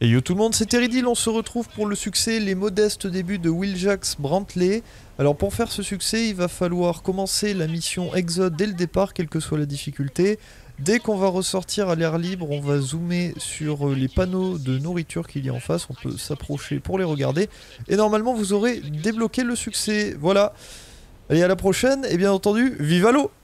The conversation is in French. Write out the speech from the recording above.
Et yo tout le monde, c'est Teridil, on se retrouve pour le succès, les modestes débuts de Wheeljax Brantley. Alors pour faire ce succès, il va falloir commencer la mission Exode dès le départ, quelle que soit la difficulté. Dès qu'on va ressortir à l'air libre, on va zoomer sur les panneaux de nourriture qu'il y a en face, on peut s'approcher pour les regarder. Et normalement vous aurez débloqué le succès, voilà. Allez, à la prochaine, et bien entendu, vive à l'eau!